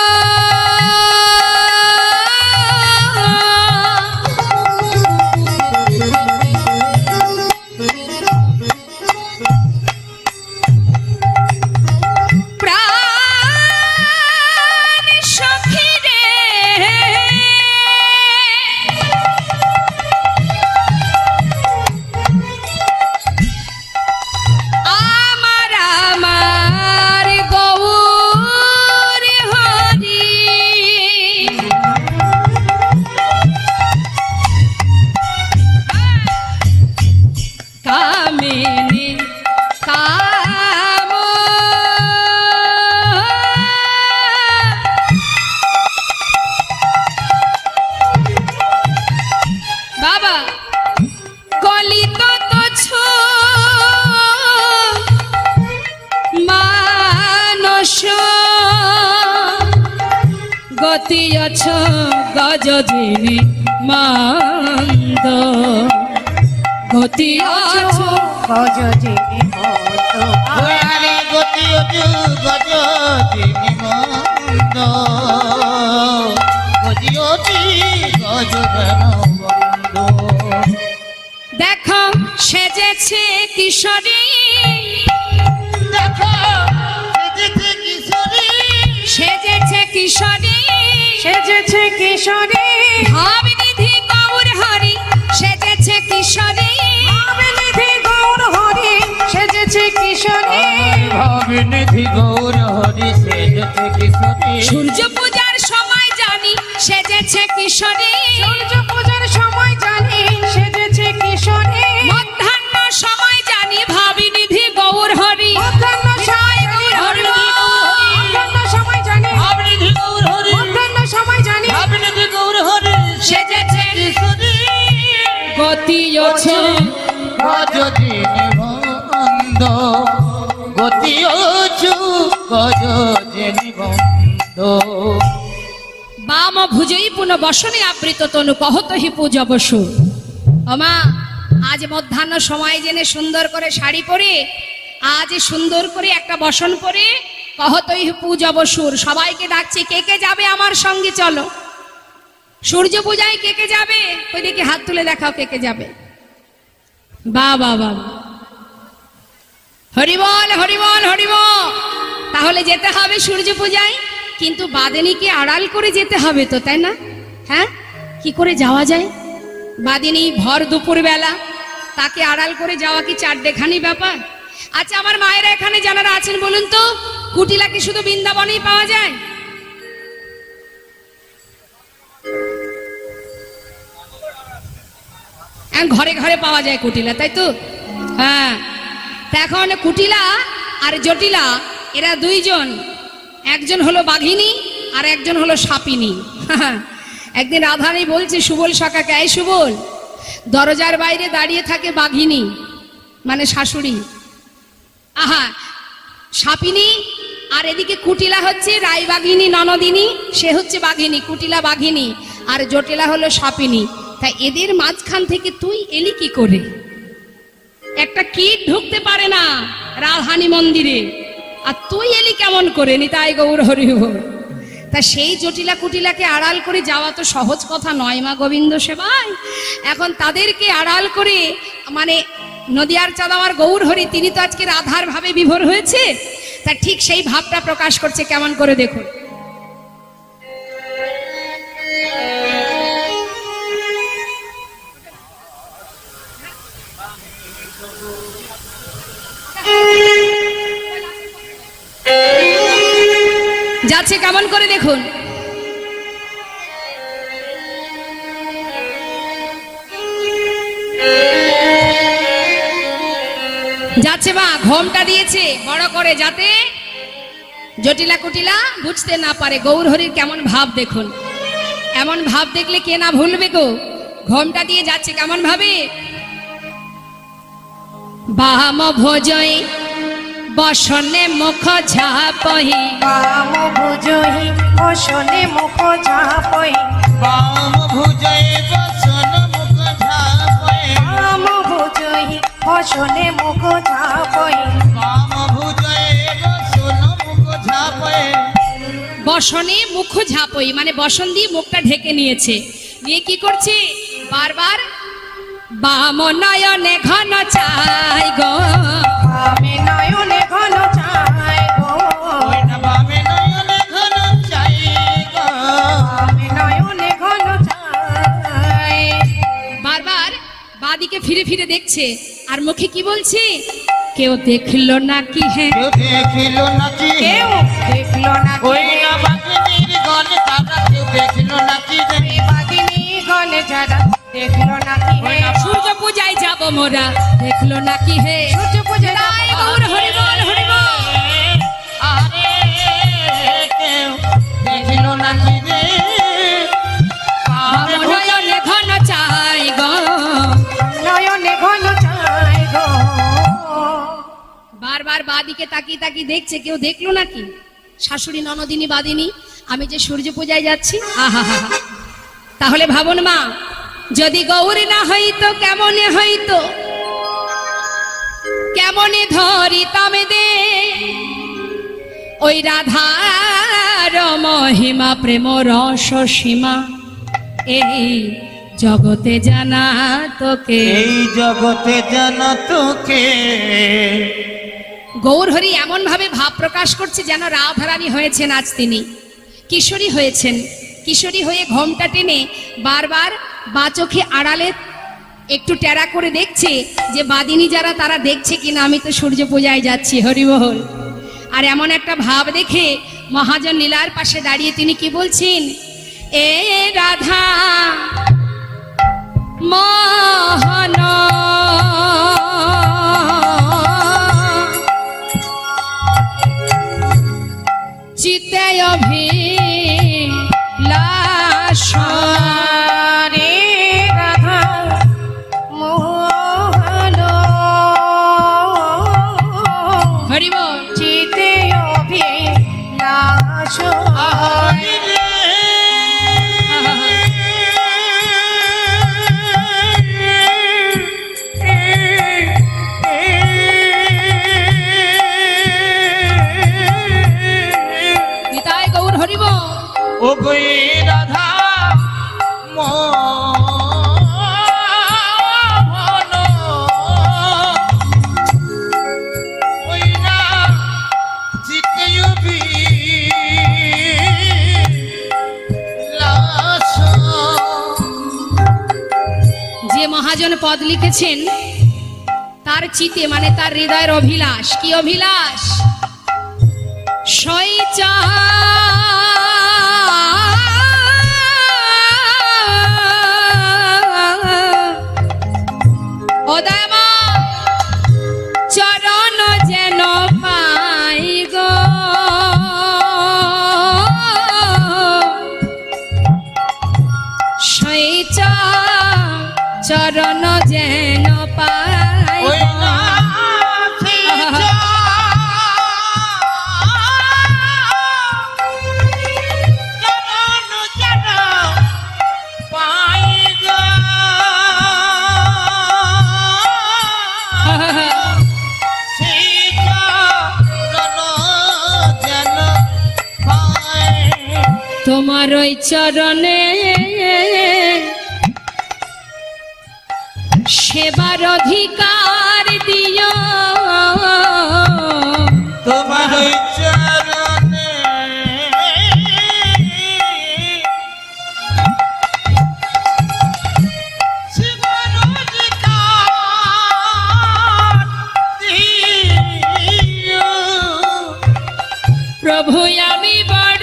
প্রাণ সখী রে, আমার আমার গৌর হরি। কামিনী কাম বাবা গলিত তো ছো মানস, গতি অছ গজজিনী মন্দ, গতি অছ গজজিনী মন্দ, আরে গতি অজু গজ জিনি মন্দ, গতি অজি গজ জন বন্ধ। দেখো সেজেছে কিশোরী, দেখো সেজেছে কিশোরী, সেজেছে কিশোরী, সেজেছে কিশোরী, ভাবনিধি গৌর হরি সেজেছে কিশোরী, ভাবনিধি গৌর হরি সেজেছে কিশোরী, ভাবনিধি গৌর হরি সেজেছে কিশোরী, সূর্য পূজার সময় জানি সেজেছে কিশোরী, সূর্য পূজার সময় জানি সেজেছে কিশোরী, মধ্যাহ্ন সময় জানি ভাবনিধি গৌর হরি, মধ্যাহ্ন সময় গৌর হরি, মধ্যাহ্ন সময় জানি, ভাবনিধি গৌর হরি, মধ্যাহ্ন সময় জানি ভাবনিধি গৌর হরি সেজেছে কিশোরী, গতি আছে গজদিনী বন্দ, গতি অছু গজদিনী বন্দ, বাম ভুজই পুনঃ বসনে আবৃত তনু কহত হি পূজা বসু। আমা আজ মধ্যাহ্ন সময় জেনে সুন্দর করে শাড়ি পরে, আজ সুন্দর করে একটা বসন পরে কহত হি পূজা বসুর সবাইকে ডাকছি, কে কে যাবে আমার সঙ্গে চলো সূর্য পূজায়, কে কে যাবে ওই দিকে হাত তুলে দেখাও, কে কে যাবে। বা বা বা হরিবল হরিবল হরিবল। তাহলে যেতে হবে সূর্য পূজায়, কিন্তু বাদিনীকে আড়াল করে যেতে হবে তো, তাই না? হ্যাঁ, কি করে যাওয়া যায়? বাদিনী ভর দুপুর বেলা, তাকে আড়াল করে যাওয়া কি চারটেখানি ব্যাপার? আচ্ছা আমার মায়েরা এখানে যারা আছেন বলুন তো, কুটিলা কি শুধু বৃন্দাবনেই পাওয়া যায়? ঘরে ঘরে পাওয়া যায় কুটিলা, তাই তো? হ্যাঁ, তা এখন কুটিলা আর জটিলা এরা দুইজন, একজন হলো বাঘিনী আর একজন হলো সাপিনী। একদিন রাধারানী বলছে সুবল সখাকে, এই সুবল, দরজার বাইরে দাঁড়িয়ে থাকে বাঘিনী মানে শাশুড়ি, আহা সাপিনী, আর এদিকে কুটিলা হচ্ছে রায়বাঘিনী ননদিনী, সে হচ্ছে বাঘিনী, কুটিলা বাঘিনী আর জটিলা হলো সাপিনী। তাই এদের মাঝখান থেকে তুই এলি কি করে? একটা কীট ঢুকতে পারে না রাধারানী মন্দিরে, আর তুই এলি কেমন করে? নিতাই গৌর হরি বল। তা সেই জটিলা কুটিলাকে আড়াল করে যাওয়া তো সহজ কথা নয় মা গোবিন্দ সেবায়। এখন তাদেরকে আড়াল করে, মানে নদিয়ার চাঁদ আমার গৌর হরি, তিনি তো আজকে রাধার ভাবে বিভোর হয়েছে, তা ঠিক সেই ভাবটা প্রকাশ করছে কেমন করে দেখুন। যাচ্ছে কেমন করে দেখুন। যাচ্ছে মা, ঘোমটা দিয়েছে বড় করে যাতে জটিলা কুটিলা বুঝতে না পারে গৌর হরির কেমন ভাব দেখুন। এমন ভাব দেখলে কে না ভুলবে গো। ঘোমটা দিয়ে যাচ্ছে কেমন ভাবে, বাম ভোজই বসনে মুখ ঝাপই, বাম ভুজহি বসনে মুখ ঝাপই, বাম ভুজে বসন মুখ ঝাপে, বাম ভুজহি বসনে মুখ ঝাপই, বাম ভুজে বসন মুখ ঝাপে, বসনে মুখ ঝাপই মানে বসন দিয়ে মুখটা ঢেকে নিয়েছে, নিয়ে কি করছে বারবার বাম নয়নে ঘন চাই গো, বামে নয়নে ঘন চাই গো, ওই না বামে নয়নে ঘন চাই গো, বামে নয়নে ঘন চাই। বারবার বাদিকে ফিরে ফিরে দেখছে আর মুখে কি বলছে, কেউ দেখলো নাকি? হ্যাঁ, কেউ দেখিল নাকি? কেউ দেখলো না ওই না বাঘিনীর গনে তারা কেউ দেখিল নাকি? রে বাগিনী গলে যারা দেখলো নাকি? ওই হে না সূর্য পূজায় যাব মোরা, দেখলো নাকি? হে সূর্য পূজায় যাব জয় গৌর হরি বল হরি বল। আরে কেউ দেখিল নাকি রে? বাম নয়নে ঘন চাই গো, নয়নে ঘন চাই গো। বারবার বাদিকে তাকিয়ে তাকিয়ে দেখছে কেউ দেখলো নাকি। শাশুড়ি ননদিনী বাদিনী, আমি যে সূর্য পূজায় যাচ্ছি, আহা হা হা। তাহলে ভাবুন মা, যদি গৌরী না হইতো কেমনে হইতো, কেমনে ধরিতাম দে ওই রাধার মহিমা প্রেম রস সীমা, এই জগতে জানা তোকে, এই জগতে জানা তোকে। গৌরহরি এমন ভাবে ভাব প্রকাশ করছে যেন রাধারানী হয়েছেন আজ তিনি, কিশোরী হয়েছেন। কিশোরী হয়ে ঘোমটা টেনে বারবার বা চোখে আড়ালে একটু টেরা করে দেখছে যে বাদিনী যারা তারা দেখছে কিনা, আমি তো সূর্য পূজায় যাচ্ছি, হরিবল। আর এমন একটা ভাব দেখে মহাজন লীলার পাশে দাঁড়িয়ে তিনি কি বলছেন, এ রাধা মোহন চিতে অভিলাষ রে রাধা মোহন হরিবল। চিতে অভিলাষ ও গো রাধা মোহন ওই না চিতে অভিলাষ। যে মহাজন পদ লিখেছেন তার চিতে মানে তার হৃদয়ের অভিলাষ। কি অভিলাষ? শৈচা চরণ যেন পাই গো, শৈচা চরণ যেন পাই ওই না তোমার ওই চরণে সেবার অধিকার দিও, তোমার ওই চরণে সেবার অধিকার দিও। প্রভু আমি বড়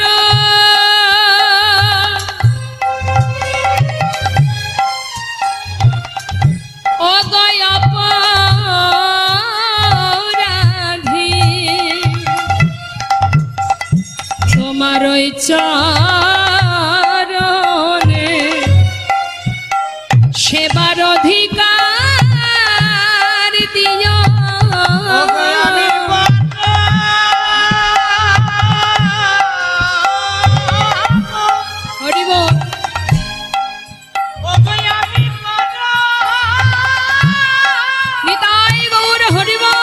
অগয় অপরাধী, তোমার ওই চরণে সেবার অধিকার দিও। হরিবল। নিতাই গৌর হরিবল।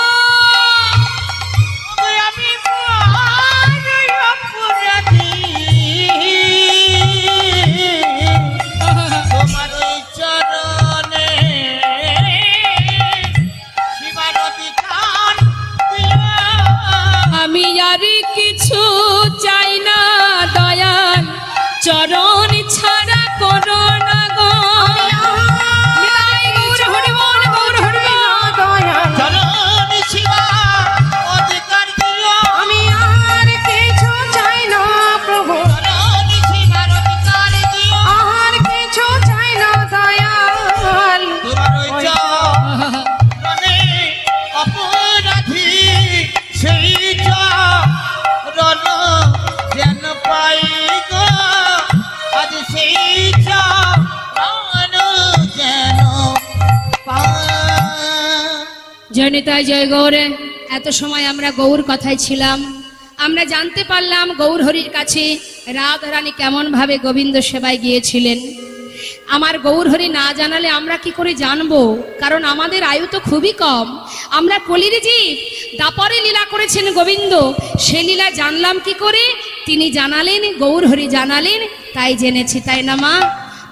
তোমার ওই চরণে শিবার অধিকার দিও। আমি আর কিছু চাই না দয়াল, চরণ ছাড়া করো না গো। নিতাই গৌর হরিবল, গৌর হরিবল। চরণ শিবার অধিকার দিও। আমি আর কিছু চাই না প্রভু, চরণ শিবার অধিকার দিও। আর কিছু চাই না দয়াল। তোমার ওই চরণে অপরাধী সেই চরণ যেন পাই গো, আজ সেই চরণ যেন পাই। জয় নিতাই জয় গৌরে। এত সময় আমরা গৌর কথায় ছিলাম, আমরা জানতে পারলাম গৌর হরির কাছে রাধারানী কেমন ভাবে গোবিন্দ সেবায় গিয়েছিলেন। আমার গৌর হরি না জানালে আমরা কি করে জানবো? কারণ আমাদের আয়ু তো খুবই কম, আমরা কলির জীব। দাপরে লীলা করেছেন গোবিন্দ, সে লীলা জানলাম কি করে? তিনি জানালেন, গৌর হরি জানালেন, তাই জেনেছি, তাই না মা?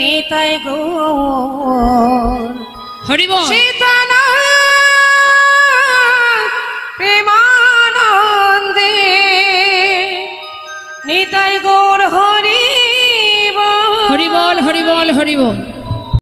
হরিবল সীতানা প্রেমানন্দে নিতাই গৌর হরিবল হরিবল হরিবল হরিবল